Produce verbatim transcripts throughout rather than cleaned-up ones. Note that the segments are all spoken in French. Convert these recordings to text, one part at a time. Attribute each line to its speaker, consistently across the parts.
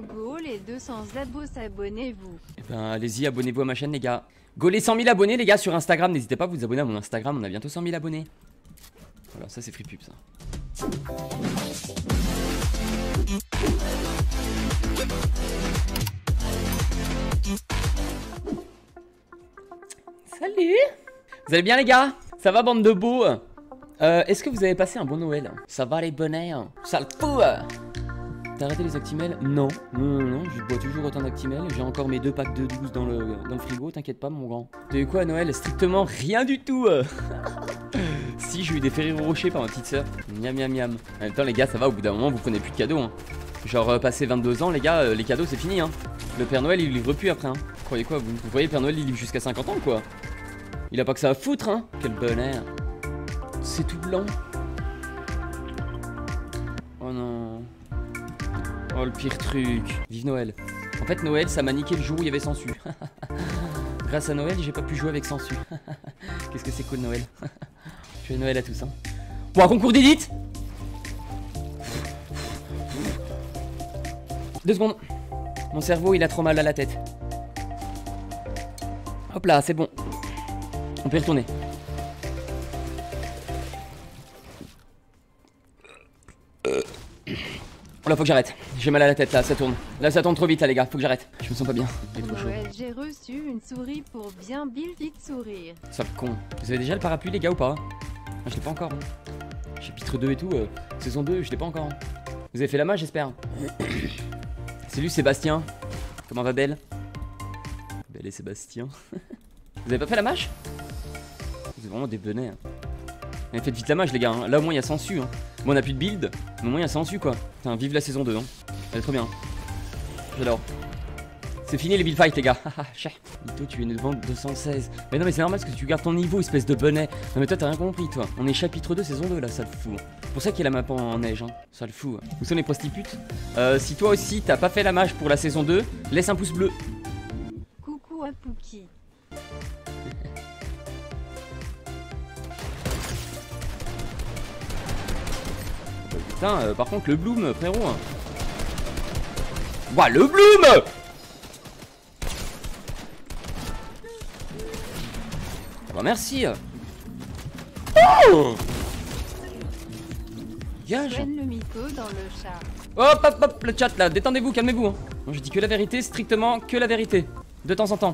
Speaker 1: go les deux cents abos, abonnez-vous.
Speaker 2: Eh ben allez-y, abonnez-vous à ma chaîne les gars. Go les cent mille abonnés les gars sur Instagram. N'hésitez pas à vous abonner à mon Instagram, on a bientôt cent mille abonnés. Voilà, ça c'est free pub ça. Salut. Vous allez bien les gars? Ça va bande de beaux? euh, Est-ce que vous avez passé un bon Noël? Ça va les bonnets? Ça le fout? T'as arrêté les Actimel? Non, non, non, non, je bois toujours autant d'Actimel. J'ai encore mes deux packs de douze dans le, dans le frigo, t'inquiète pas mon grand. T'as eu quoi à Noël? Strictement rien du tout. Si, j'ai eu des Ferrero Rocher par ma petite soeur. Miam miam miam. En même temps les gars, ça va, au bout d'un moment vous prenez plus de cadeaux hein. Genre euh, passé vingt-deux ans les gars, euh, les cadeaux c'est fini hein. Le Père Noël il livre plus après hein. Vous croyez quoi vous? Vous voyez Père Noël il livre jusqu'à cinquante ans quoi. Il a pas que ça à foutre hein. Quel bonheur. C'est tout blanc. Oh non. Oh le pire truc. Vive Noël. En fait Noël ça m'a niqué le jour où il y avait Sansu. Grâce à Noël j'ai pas pu jouer avec Sansu. Qu'est-ce que c'est cool Noël. Joyeux Noël à tous hein. Pour un concours d'édite. Deux secondes. Mon cerveau il a trop mal à la tête. Hop là c'est bon. On peut y retourner. Euh... Là faut que j'arrête. J'ai mal à la tête là, ça tourne. Là ça tourne trop vite là les gars, faut que j'arrête. Je me sens pas bien. Il est trop chaud.
Speaker 1: J'ai reçu une souris pour bien build vite sourire.
Speaker 2: Sale con. Vous avez déjà le parapluie les gars ou pas? Ah, je l'ai pas encore. Hein. Chapitre deux et tout, euh, saison deux, je l'ai pas encore. Hein. Vous avez fait la mage j'espère. Salut Sébastien. Comment va Belle? Belle et Sébastien. Vous avez pas fait la mage? Vous êtes vraiment des benets. Hein. Mais faites vite la mage les gars, hein. Là au moins il y a Sansu hein. Bon on a plus de build, mais au moins il y a Sansu quoi. Putain vive la saison deux hein. Elle est trop bien. J'adore. C'est fini les build fights les gars. Haha cher. Lito tu es une vente deux cent seize. Mais non mais c'est normal parce que tu gardes ton niveau espèce de bonnet. Non mais toi t'as rien compris toi. On est chapitre deux saison deux là, ça le fout. C'est pour ça qu'il y a la map en neige hein. Ça le fout. Où sont les prostitutes? euh, Si toi aussi t'as pas fait la mage pour la saison deux, laisse un pouce bleu.
Speaker 1: Coucou à Pookie.
Speaker 2: Putain, euh, par contre, le Bloom, frérot. Hein. Ouah, le Bloom! Ah bah merci. Oh! Gage.
Speaker 1: Le mytho dans le chat.
Speaker 2: Hop, hop, hop, le chat là, détendez-vous, calmez-vous. Hein. Non, je dis que la vérité, strictement que la vérité. De temps en temps.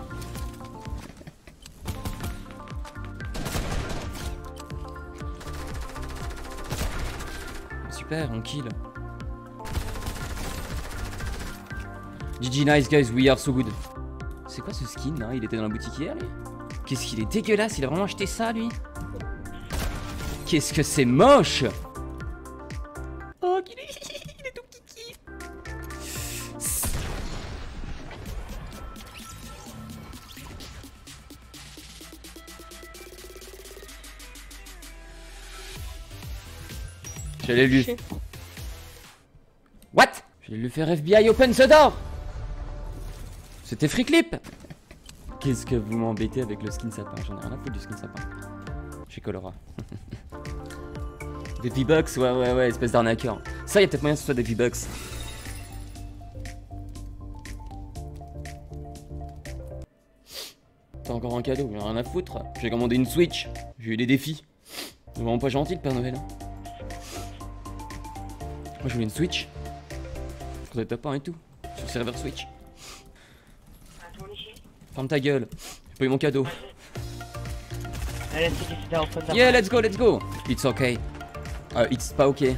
Speaker 2: Super, on kill. G G nice guys, we are so good. C'est quoi ce skin là? Il était dans la boutique hier lui? Qu'est-ce qu'il est dégueulasse, il a vraiment acheté ça lui? Qu'est-ce que c'est moche! Oh qu'il est... il est tout kiki. J'allais lui... What? J'allais lui faire F B I open the door. C'était free clip. Qu'est-ce que vous m'embêtez avec le skin sapin? J'en ai rien à foutre du skin sapin. Chez Colora. Des V-Bucks, ouais ouais ouais, espèce d'arnaqueur. Ça, il y a peut-être moyen que ce soit des V-Bucks. T'as encore un cadeau, j'en ai rien à foutre. J'ai commandé une Switch, j'ai eu des défis. C'est vraiment pas gentil le Père Noël. Moi je voulais une Switch. Quand t'as pas et tout. Sur le serveur Switch. Ferme ta gueule. J'ai pas eu mon cadeau. Yeah, let's go, let's go. It's okay. Euh, it's pas ok.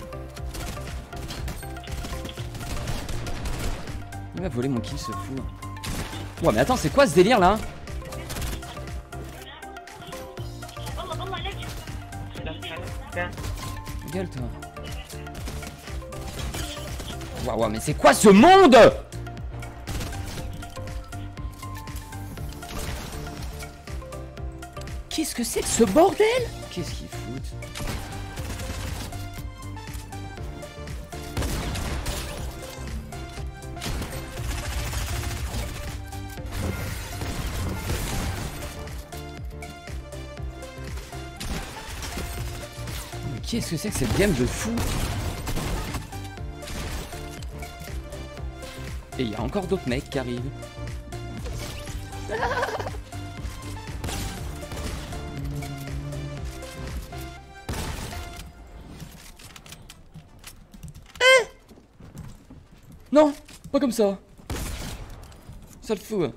Speaker 2: Il m'a volé mon kill, ce fou. Ouais, mais attends, c'est quoi ce délire là? Gueule, toi. Waouh, wow, mais c'est quoi ce monde? Qu'est-ce que c'est que ce bordel? Qu'est-ce qu'ils foutent? Mais qu'est-ce que c'est que cette game de fou? Et il y a encore d'autres mecs qui arrivent. Eh non, pas comme ça. Ça le fout.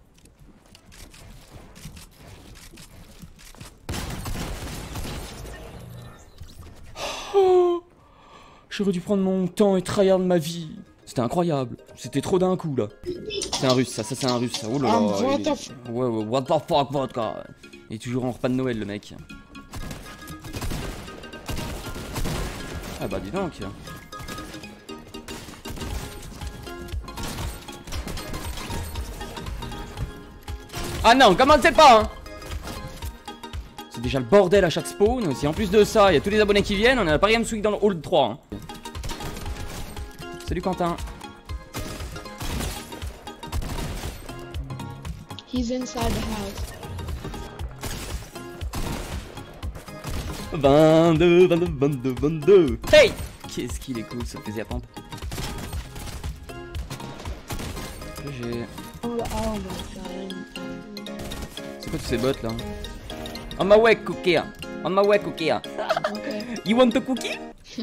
Speaker 2: Oh, j'aurais dû prendre mon temps et tryhard ma vie. C'était incroyable. C'était trop d'un coup là. C'est un russe, ça, ça c'est un russe. Oh là là.
Speaker 3: Um, what,
Speaker 2: il
Speaker 3: the
Speaker 2: est...
Speaker 3: f
Speaker 2: ouais, ouais, what the fuck, vodka. Il est toujours en repas de Noël le mec. Ah bah dis donc. Ah non, commencez pas hein. C'est déjà le bordel à chaque spawn. Si en plus de ça, il y a tous les abonnés qui viennent, on a la Paris Games Week dans le hall trois. Hein. Salut Quentin.
Speaker 3: He's inside the house.
Speaker 2: vingt-deux, vingt-deux, vingt-deux, vingt-deux. Hey! Qu'est-ce qu'il est cool ce fusil à pompe. J'ai...
Speaker 3: Oh, oh my god.
Speaker 2: C'est quoi tous ces bots là? On my way cookie. On my way cookie.
Speaker 3: Okay.
Speaker 2: You want a cookie?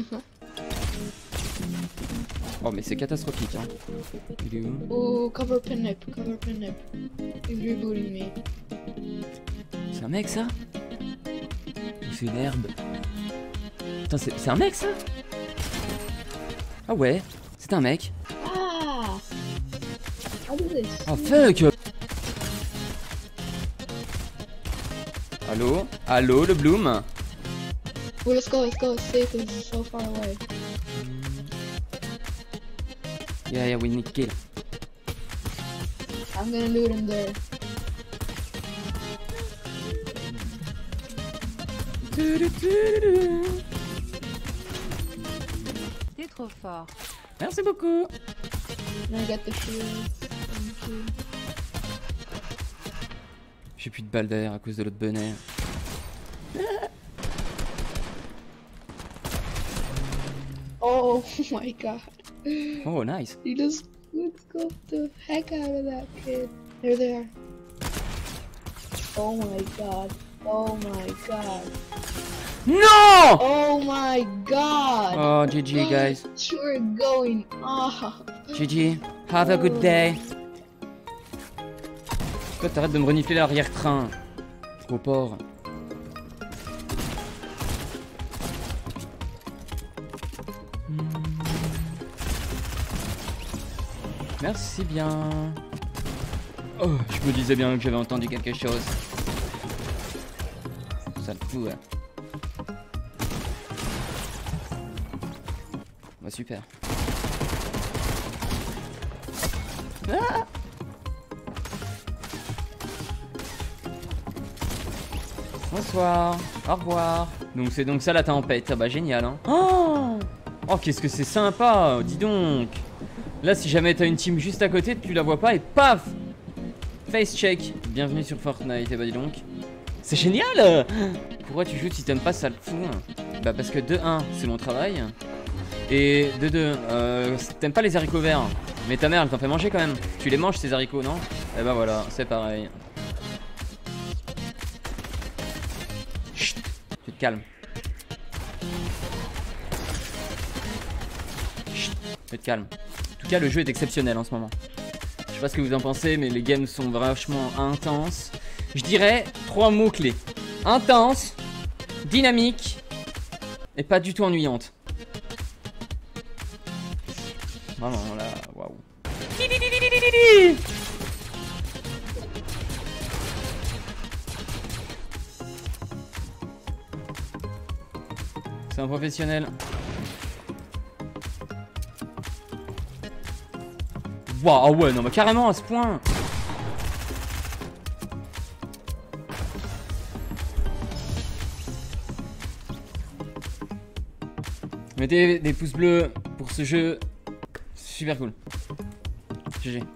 Speaker 2: Oh mais c'est catastrophique hein. Il est où?
Speaker 3: Oh, cover pinnip, cover pinnip. He's rebooting me.
Speaker 2: C'est un mec ça? Ou c'est une herbe? Putain c'est un mec ça? Ah ouais, c'est un mec.
Speaker 3: Ah! How do this?
Speaker 2: Oh fuck! Allô? Allô le Bloom?
Speaker 3: Well, let's go, let's go. It's safe, it's so far away.
Speaker 2: Yeah, yeah, we need to kill.
Speaker 3: I'm gonna loot him there.
Speaker 1: T'es trop fort.
Speaker 2: Merci beaucoup.
Speaker 3: And I got the shield.
Speaker 2: J'ai plus de balles d'air à cause de l'autre bonnet.
Speaker 3: Oh my god.
Speaker 2: Oh nice.
Speaker 3: He just let's go the heck out of that kid. There they are. Oh my god. Oh my god.
Speaker 2: Non!
Speaker 3: Oh my god.
Speaker 2: Oh G G guys.
Speaker 3: What you're going off.
Speaker 2: G G. Have a good day. Toi t'arrêtes de me renifler l'arrière-train. Gros porc. Merci bien. Oh, je me disais bien que j'avais entendu quelque chose. Ça le fout, ouais. Bah super. Ah! Bonsoir, au revoir. Donc c'est donc ça la tempête, ah bah génial hein. Oh, oh qu'est-ce que c'est sympa, dis donc. Là si jamais t'as une team juste à côté, tu la vois pas et paf. Face check, bienvenue sur Fortnite, et bah dis donc. C'est génial. Pourquoi tu joues si t'aimes pas ça le fout? Bah parce que de un c'est mon travail. Et de deux, euh, t'aimes pas les haricots verts. Mais ta mère elle t'en fait manger quand même. Tu les manges ces haricots non? Et bah voilà, c'est pareil. Chut, tu te calmes. Chut, tu te calmes. En tout cas le jeu est exceptionnel en ce moment. Je sais pas ce que vous en pensez mais les games sont vachement intenses. Je dirais trois mots clés. Intense, dynamique et pas du tout ennuyante. Vraiment là, waouh. C'est un professionnel. Waouh, ah ouais, non mais carrément à ce point. Mettez des pouces bleus pour ce jeu. Super cool. G G.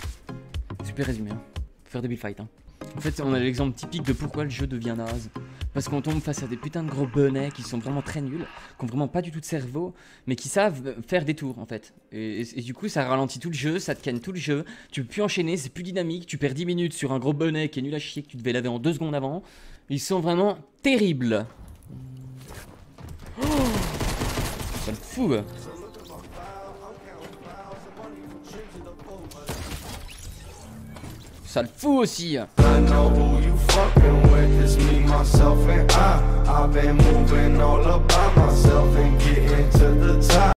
Speaker 2: Super résumé. Hein. Faut faire des build fights. Hein. En fait, on a l'exemple typique de pourquoi le jeu devient naze. Parce qu'on tombe face à des putains de gros benets qui sont vraiment très nuls, qui ont vraiment pas du tout de cerveau, mais qui savent faire des tours en fait. Et, et, et du coup ça ralentit tout le jeu, ça te canne tout le jeu, tu peux plus enchaîner, c'est plus dynamique, tu perds dix minutes sur un gros benet qui est nul à chier que tu devais laver en deux secondes avant. Ils sont vraiment terribles. Oh, ça me fout. Ça le fout aussi.
Speaker 4: I know who you fucking with. It's me, myself, and I. I've been moving all about myself and getting to the top.